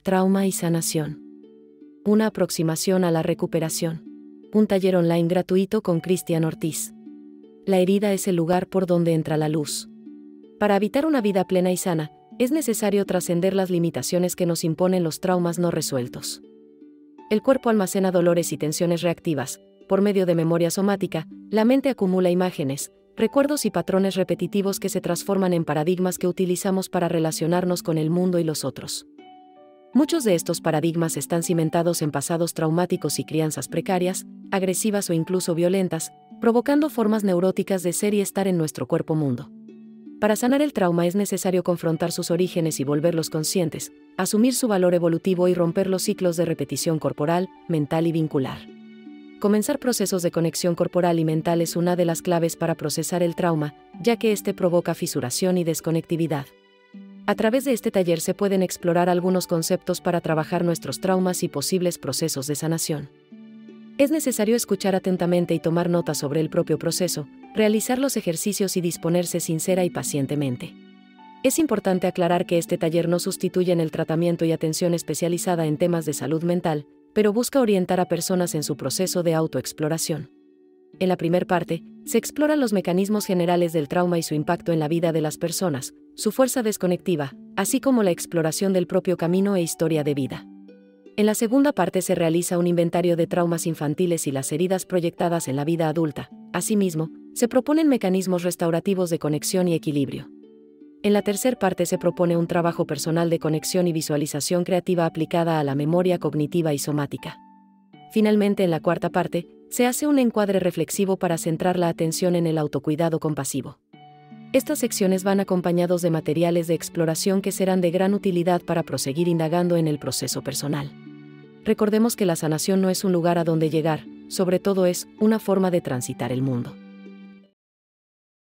Trauma y sanación. Una aproximación a la recuperación. Un taller online gratuito con Cristian Ortiz. La herida es el lugar por donde entra la luz. Para habitar una vida plena y sana, es necesario trascender las limitaciones que nos imponen los traumas no resueltos. El cuerpo almacena dolores y tensiones reactivas. Por medio de memoria somática, la mente acumula imágenes, recuerdos y patrones repetitivos que se transforman en paradigmas que utilizamos para relacionarnos con el mundo y los otros. Muchos de estos paradigmas están cimentados en pasados traumáticos y crianzas precarias, agresivas o incluso violentas, provocando formas neuróticas de ser y estar en nuestro cuerpo-mundo. Para sanar el trauma es necesario confrontar sus orígenes y volverlos conscientes, asumir su valor evolutivo y romper los ciclos de repetición corporal, mental y vincular. Comenzar procesos de conexión corporal y mental es una de las claves para procesar el trauma, ya que este provoca fisuración y desconectividad. A través de este taller se pueden explorar algunos conceptos para trabajar nuestros traumas y posibles procesos de sanación. Es necesario escuchar atentamente y tomar nota sobre el propio proceso, realizar los ejercicios y disponerse sincera y pacientemente. Es importante aclarar que este taller no sustituye en el tratamiento y atención especializada en temas de salud mental, pero busca orientar a personas en su proceso de autoexploración. En la primera parte, se exploran los mecanismos generales del trauma y su impacto en la vida de las personas, su fuerza desconectiva, así como la exploración del propio camino e historia de vida. En la segunda parte se realiza un inventario de traumas infantiles y las heridas proyectadas en la vida adulta. Asimismo, se proponen mecanismos restaurativos de conexión y equilibrio. En la tercera parte se propone un trabajo personal de conexión y visualización creativa aplicada a la memoria cognitiva y somática. Finalmente, en la cuarta parte, se hace un encuadre reflexivo para centrar la atención en el autocuidado compasivo. Estas secciones van acompañados de materiales de exploración que serán de gran utilidad para proseguir indagando en el proceso personal. Recordemos que la sanación no es un lugar a donde llegar, sobre todo es una forma de transitar el mundo.